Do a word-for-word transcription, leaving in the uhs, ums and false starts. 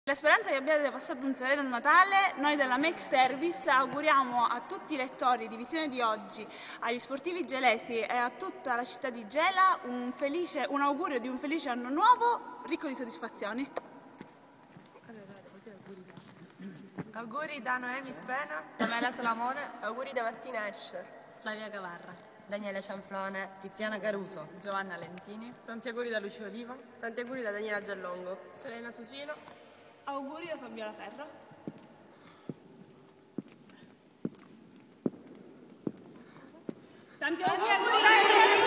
La speranza che abbiate passato un sereno Natale. Noi della Make Service auguriamo a tutti i lettori di Visione di oggi, agli sportivi gelesi e a tutta la città di Gela un, felice, un augurio di un felice anno nuovo ricco di soddisfazioni. Auguri da Noemi Spena, da Mela Salamone, auguri da Martina Escher, Flavia Gavarra, Daniele Cianflone, Tiziana Caruso, Giovanna Lentini, tanti auguri da Lucio Oliva, tanti auguri da Daniela Giallongo, Serena Susino, auguri da Fabiola Ferro. Tanti auguri!